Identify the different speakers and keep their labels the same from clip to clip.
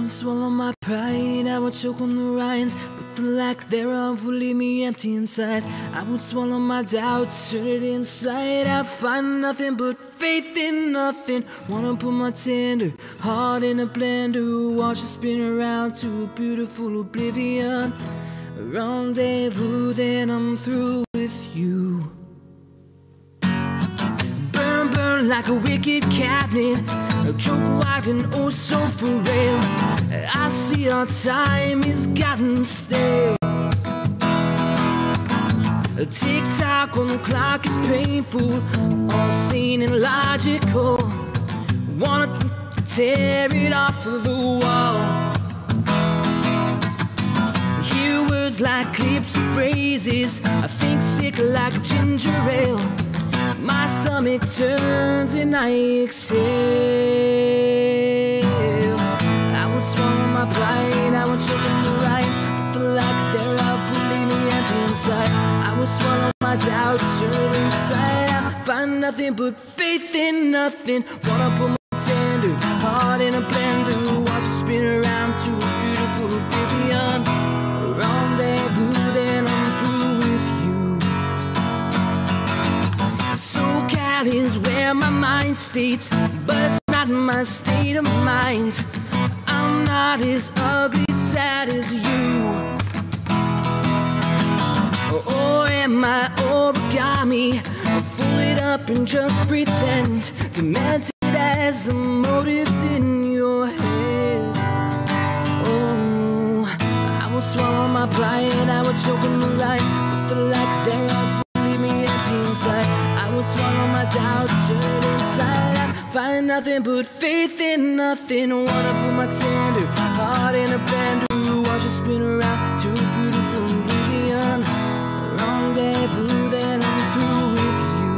Speaker 1: would swallow my pride, I would choke on the rinds, but the lack thereof would leave me empty inside. I would swallow my doubts, turn it inside. I find nothing but faith in nothing. Wanna put my tender heart in a blender, watch it spin around to a beautiful oblivion. A rendezvous, then I'm through with you. Burn, burn like a wicked cabinet, a choke wide and oh so frail. I see our time is gotten stale. A tick-tock on the clock is painful, all sane and logical. Wanted to tear it off of the wall. Hear words like clips of phrases, I think sick like ginger ale. My stomach turns and I exhale. I would swallow my pride, I would choke on the rinds, but the lack thereof would leave me empty inside. I would swallow my doubts, turn inside. I find nothing but faith in nothing. Wanna put my tender heart in a blender, watch it spin around to a beautiful oblivion. A rendezvous, then I'm through with you. SoCal is where my mind states, but it's not my state of mind. I'm not as ugly, sad as you. Or am I origami? Fold it up and just pretend, demented as the motives in your head. Oh, I would swallow my pride, I would choke on the rinds, but the lack thereof would leave me empty inside. I would swallow my doubts, turn inside. I find nothing but faith in nothing. Wanna put my tender heart in a blender, watch it spin around to a beautiful oblivion. A rendezvous, then I'm through with you.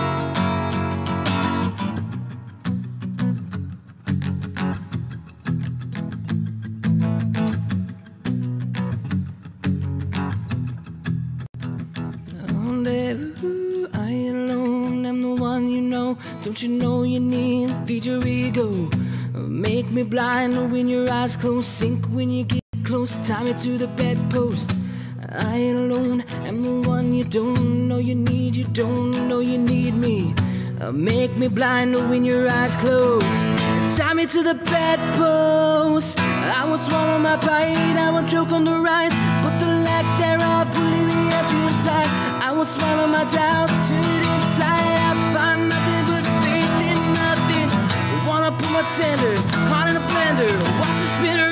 Speaker 1: Rendezvous, I ain't alone, I'm the one you know. Don't you know you need to feed your ego? Make me blind when your eyes close, sink when you get close, tie me to the bedpost. I ain't alone, I'm the one you don't know you need, you don't know you need me. Make me blind when your eyes close, tie me to the bedpost. I would swallow my pride, I would choke on the rise, but the lack thereof will leave me empty inside. I would swallow my doubt, turn it inside. I find nothing but faith in nothing. Wanna put my tender heart in a blender, watch it spin around.